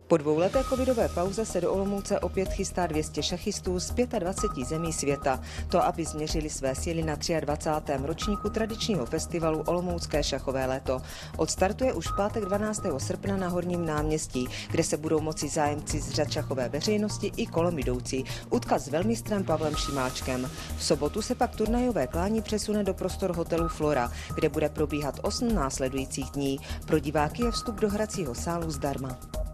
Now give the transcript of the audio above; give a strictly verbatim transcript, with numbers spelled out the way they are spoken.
Po dvouleté covidové pauze se do Olomouce opět chystá dvě stě šachistů z dvaceti pěti zemí světa. To, aby změřili své síly na dvacátém třetím ročníku tradičního festivalu Olomoucké šachové léto. Odstartuje už v pátek dvanáctého srpna na Horním náměstí, kde se budou moci zájemci z řad šachové veřejnosti i kolem jdoucí utkat s velmistrem Pavlem Šimáčkem. V sobotu se pak turnajové klání přesune do prostor hotelu Flora, kde bude probíhat osm následujících dní. Pro diváky je vstup do hracího sálu zdarma.